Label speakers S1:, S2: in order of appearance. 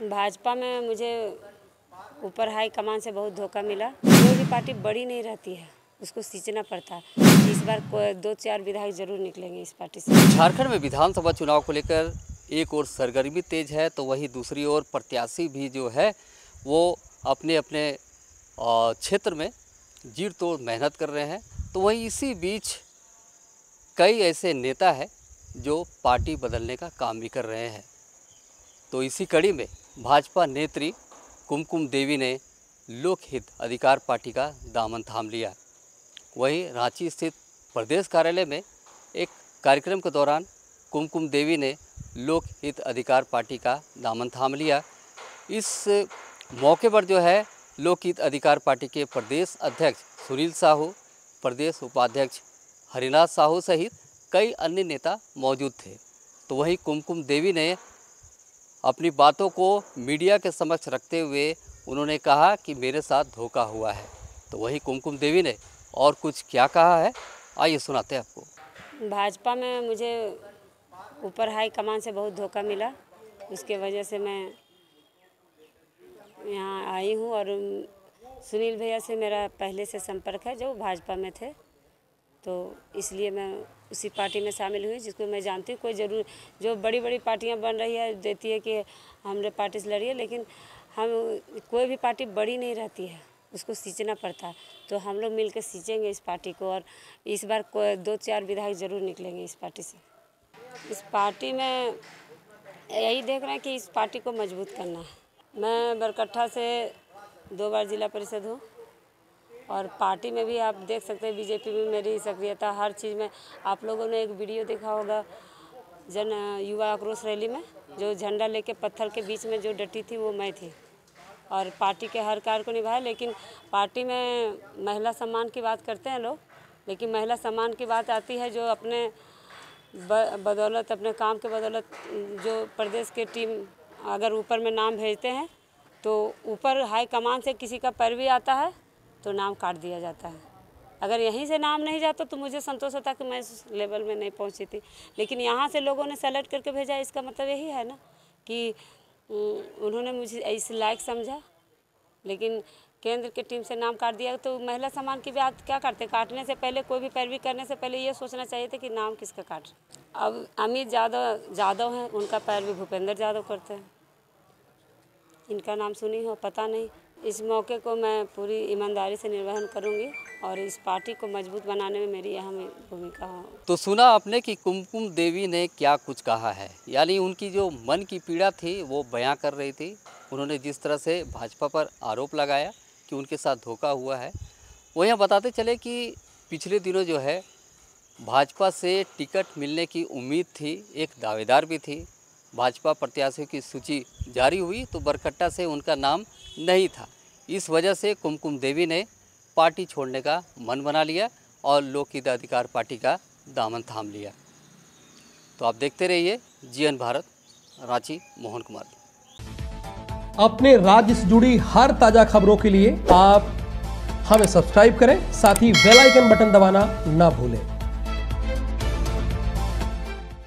S1: भाजपा में मुझे ऊपर हाई कमान से बहुत धोखा मिला। कोई भी पार्टी बड़ी नहीं रहती है, उसको सींचना पड़ता है। इस बार 2-4 विधायक जरूर निकलेंगे इस पार्टी से। झारखंड
S2: में विधानसभा चुनाव को लेकर एक और सरगर्मी तेज है, तो वहीं दूसरी ओर प्रत्याशी भी जो है वो अपने अपने क्षेत्र में जीर तोड़ मेहनत कर रहे हैं। तो वहीं इसी बीच कई ऐसे नेता हैं जो पार्टी बदलने का काम भी कर रहे हैं। तो इसी कड़ी में भाजपा नेत्री कुमकुम देवी ने लोकहित अधिकार पार्टी का दामन थाम लिया। वहीं रांची स्थित प्रदेश कार्यालय में एक कार्यक्रम के दौरान कुमकुम देवी ने लोकहित अधिकार पार्टी का दामन थाम लिया। इस मौके पर जो है लोकहित अधिकार पार्टी के प्रदेश अध्यक्ष सुनील साहू, प्रदेश उपाध्यक्ष हरिनाथ साहू सहित कई अन्य नेता मौजूद थे। तो वहीं कुमकुम देवी ने अपनी बातों को मीडिया के समक्ष रखते हुए उन्होंने कहा कि मेरे साथ धोखा हुआ है। तो वहीं कुमकुम देवी ने और कुछ क्या कहा है, आइए सुनाते हैं आपको।
S1: भाजपा में मुझे ऊपर हाई कमान से बहुत धोखा मिला, उसके वजह से मैं यहाँ आई हूँ। और सुनील भैया से मेरा पहले से संपर्क है, जो भाजपा में थे, तो इसलिए मैं उसी पार्टी में शामिल हुई जिसको मैं जानती हूँ। कोई ज़रूर जो बड़ी बड़ी पार्टियाँ बन रही है देती है कि हमने पार्टी से लड़ी है, लेकिन हम कोई भी पार्टी बड़ी नहीं रहती है, उसको सींचना पड़ता है। तो हम लोग मिलकर सींचेंगे इस पार्टी को, और इस बार 2-4 विधायक जरूर निकलेंगे इस पार्टी से। इस पार्टी में यही देख रहे हैं कि इस पार्टी को मजबूत करना है। मैं बरकट्ठा से 2 बार जिला परिषद हूँ, और पार्टी में भी आप देख सकते हैं बीजेपी में मेरी सक्रियता हर चीज़ में। आप लोगों ने एक वीडियो देखा होगा जन युवा आक्रोश रैली में, जो झंडा लेके पत्थर के बीच में जो डटी थी वो मैं थी, और पार्टी के हर कार्य को निभाया। लेकिन पार्टी में महिला सम्मान की बात करते हैं लोग, लेकिन महिला सम्मान की बात आती है जो अपने बदौलत, अपने काम के बदौलत, जो प्रदेश के टीम अगर ऊपर में नाम भेजते हैं तो ऊपर हाई कमान से किसी का पैरवी आता है तो नाम काट दिया जाता है। अगर यहीं से नाम नहीं जाता तो मुझे संतोष होता कि मैं इस लेवल में नहीं पहुंची थी, लेकिन यहाँ से लोगों ने सेलेक्ट करके भेजा। इसका मतलब यही है ना कि उन्होंने मुझे इस लायक समझा, लेकिन केंद्र की टीम से नाम काट दिया। तो महिला सम्मान की बात क्या करते, काटने से पहले, कोई भी पैरवी करने से पहले ये सोचना चाहिए था कि नाम किसका काट। अब अमित यादव हैं, उनका पैरवी भूपेंद्र यादव करते हैं, इनका नाम सुनी हो पता नहीं। इस मौके को मैं पूरी ईमानदारी से निर्वहन करूंगी और इस पार्टी को मजबूत बनाने में मेरी अहम भूमिका हो।
S2: तो सुना आपने कि कुमकुम देवी ने क्या कुछ कहा है, यानी उनकी जो मन की पीड़ा थी वो बयां कर रही थी। उन्होंने जिस तरह से भाजपा पर आरोप लगाया कि उनके साथ धोखा हुआ है, वो यहाँ बताते चले कि पिछले दिनों जो है भाजपा से टिकट मिलने की उम्मीद थी, एक दावेदार भी थी। भाजपा प्रत्याशियों की सूची जारी हुई तो बरकट्टा से उनका नाम नहीं था। इस वजह से कुमकुम देवी ने पार्टी छोड़ने का मन बना लिया और लोकहित अधिकार पार्टी का दामन थाम लिया। तो आप देखते रहिए जीएन भारत, रांची मोहन कुमार।
S3: अपने राज्य से जुड़ी हर ताजा खबरों के लिए आप हमें सब्सक्राइब करें, साथ ही बेल आइकन बटन दबाना ना भूलें।